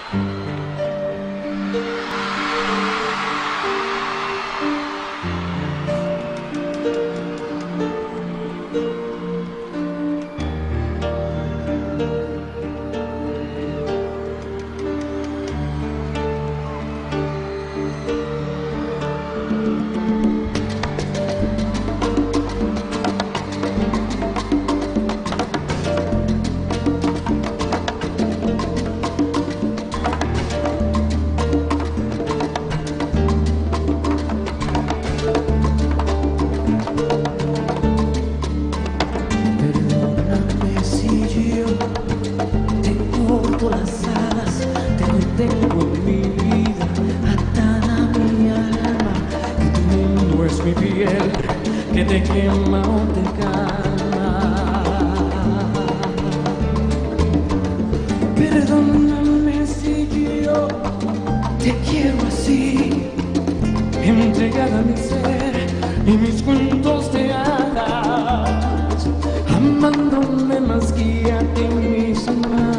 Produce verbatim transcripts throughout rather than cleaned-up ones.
Que te quema o te calma. Perdóname si yo te quiero así, entregada a mi ser y mis cuentos de hadas, amándome más que a ti misma.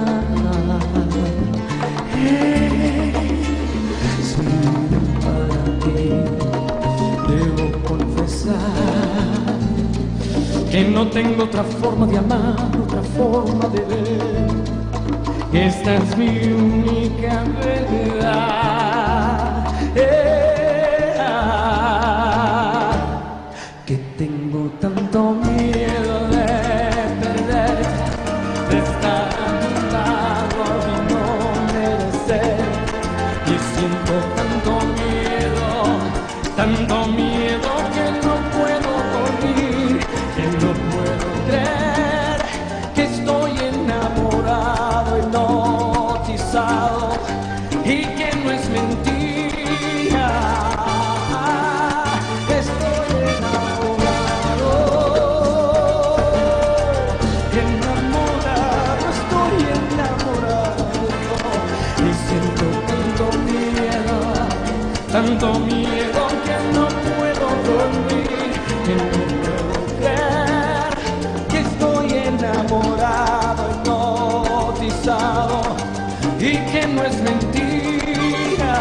Hey, soy para ti, debo confesar que no tengo otra forma de amar, otra forma de ver. Esta es mi única verdad. Eh, ah, que tengo tanto miedo de perder, de estar a mi lado y no merecer. Y siento tanto miedo, tanto miedo que no puedo dormir, que no puedo creer que estoy enamorado, hipnotizado y que no es mentira. Estoy enamorado, enamorado, estoy enamorado y siento tanto miedo, tanto miedo que no puedo dormir, que no puedo creer que estoy enamorado, hipnotizado y que no es mentira.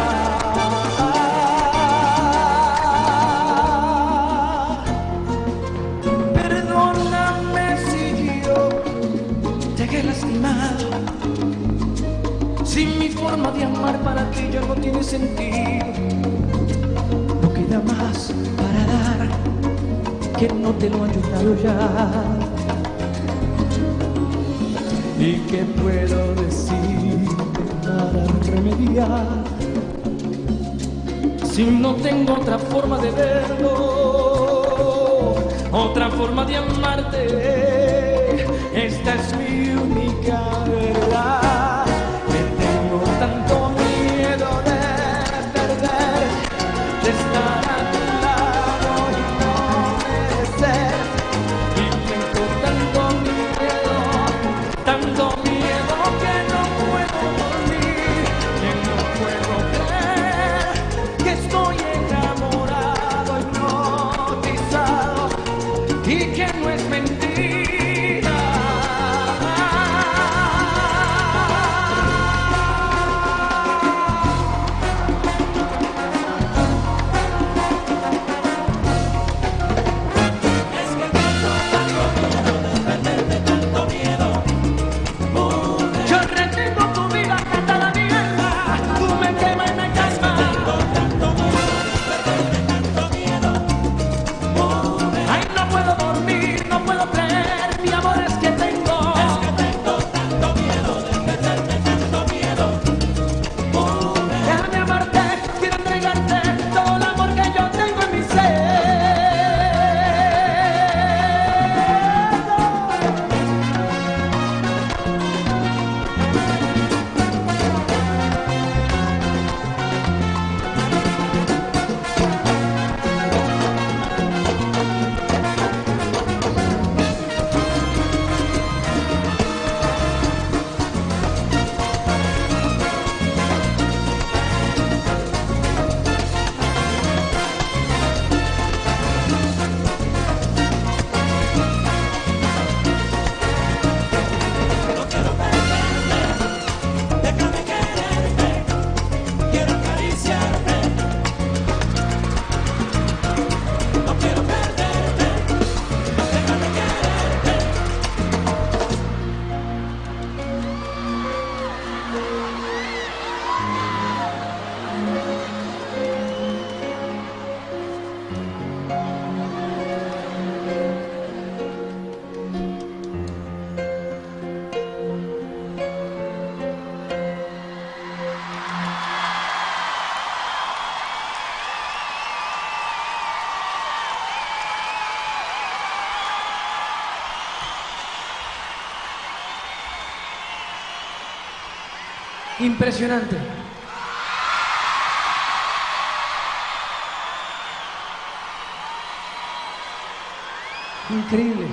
Perdóname si yo te he lastimado, si mi forma de amar para ti ya no tiene sentido. No queda más para dar que no te lo haya dado ya. ¿Y qué puedo decir para remediar si no tengo otra forma de verlo, otra forma de amarte? Esta es mi única verdad. Que tengo tanto miedo de perder, de estar a tu lado y no merecer. Y tengo tanto miedo, tanto miedo que no puedo dormir, que no puedo creer que estoy enamorado, hipnotizado y que no es mentira. Impresionante. Increíble.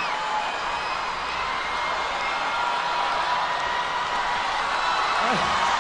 Ay.